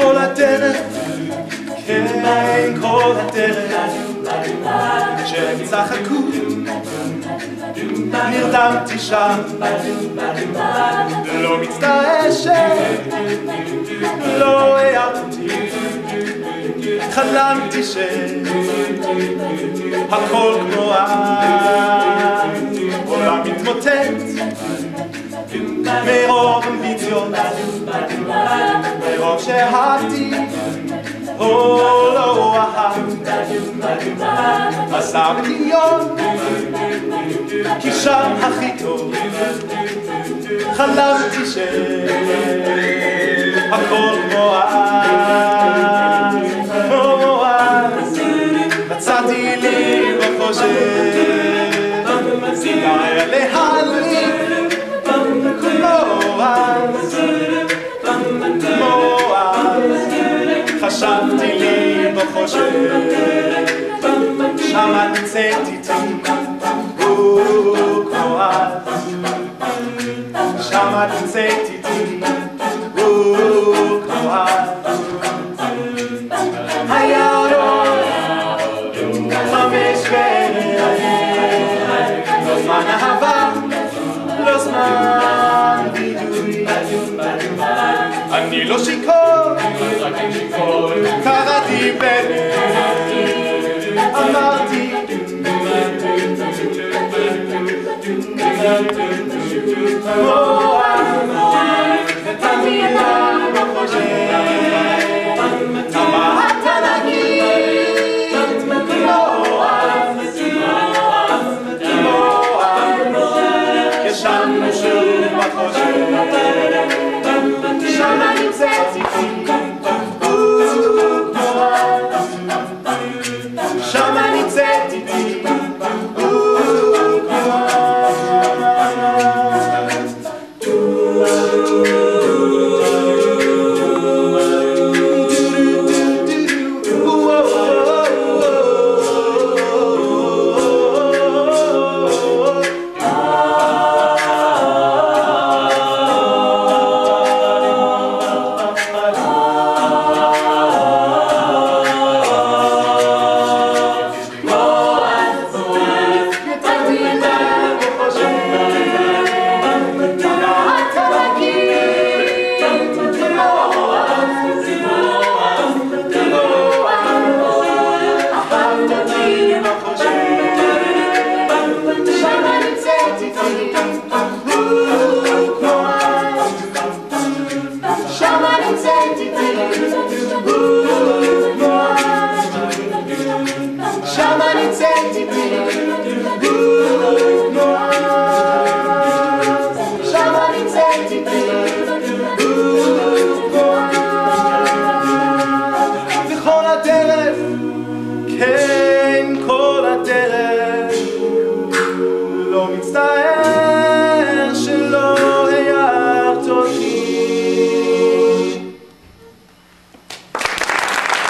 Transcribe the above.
כל הדרך, כן, כל הדרך שהם צחקו, נרדמתי שם, לא מצטעשת, לא הערתי, חלמתי שהכל כמו אז, עולם מתמוטט מרוב אמביציות, מרוב שאהבתי או לא אהב, עשה מיליון כי שם הכי טוב, חלמתי שהכל כמו אז, כמו אז, מצאתי לי בחושך סיגריה להדליק, כמו אז, כמו אז, חשבתי לי בחושך, שם נמצאת איתי, כמו אז, שם נמצאת איתי, כמו אז. היה עוד 5 לא זמן אהבה, לא זמן וידוי, אני לא שיכור, קראתי אמרתי oh